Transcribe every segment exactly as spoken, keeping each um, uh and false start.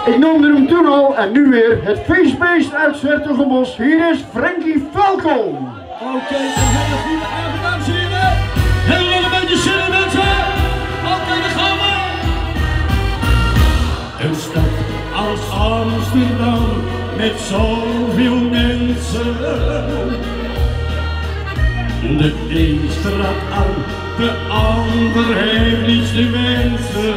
Ik noemde hem toen al en nu weer het feestbeest uit Zwertogenbos. Hier is Frankie Falco. Oké, okay, een hele goede avond, dames en heren. Heel lang een beetje zin, mensen. Oké, okay, daar gaan we. Een stad als Amsterdam met zoveel mensen. De een straat aan, de ander heeft niets te wensen.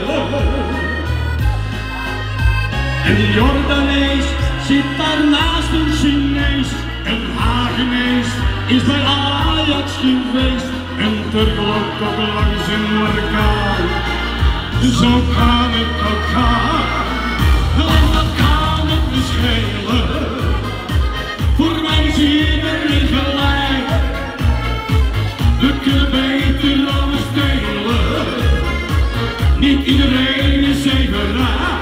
Een Jordanees zit daar naast een Chinees. Een Hagenees is bij Ajax geweest. Een Turk loopt ook langs een Marokkaan. Zo kan het ook gaan. Want wat kan het me schelen? Voor mij is iedereen gelijk. We kunnen beter alles delen. Niet iedereen is even raar.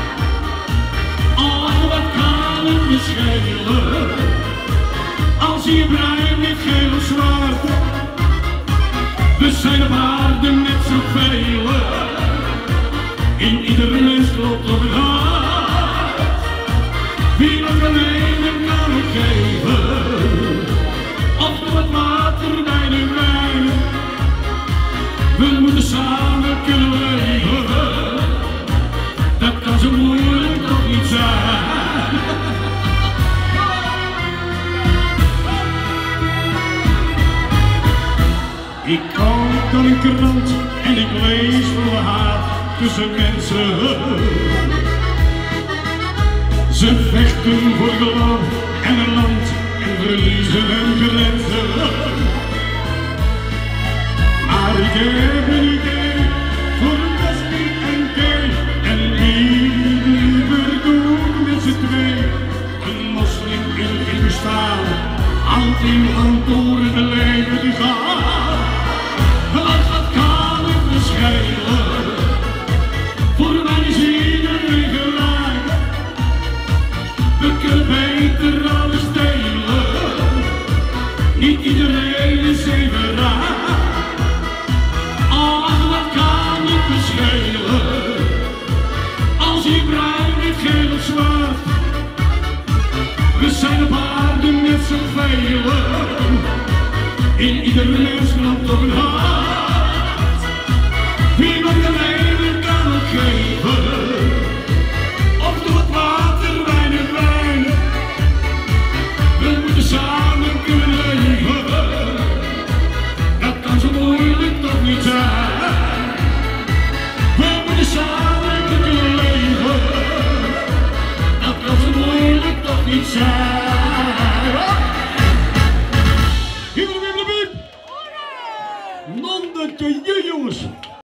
Schelen. Als je bruin met geel of zwart, we zijn op aarde net zoveel. In ieder mens klopt op het hart. Wie nog alleen een kan geven, of wat water bij de wijn. We moeten samen kunnen leven. Dat kan zo moeilijk toch niet zijn. Ik koop dan een krant en ik lees voor haat tussen mensen. Ze vechten voor geloof en een land en verliezen hun grenzen. Maar ik heb een idee voor een lesbiek en gay. En wie liever doen met z'n twee. Een moslim in geen bestaan, hand in hand door het leven te gaan. Voor mij is iedereen gelijk. We kunnen beter alles delen. Niet iedereen is even raar. Ach, wat kan het me schelen? Als je bruin met geel of zwart. We zijn op aarde met zoveel. In ieder mens klopt op een hart. Wie mag de leven kan het geven, of doe het water bij de wijn. We moeten samen kunnen leven, dat kan zo moeilijk toch niet zijn. We moeten samen kunnen leven, dat kan zo moeilijk toch niet zijn. Hier hebben we de biep! Nondetje, jongens!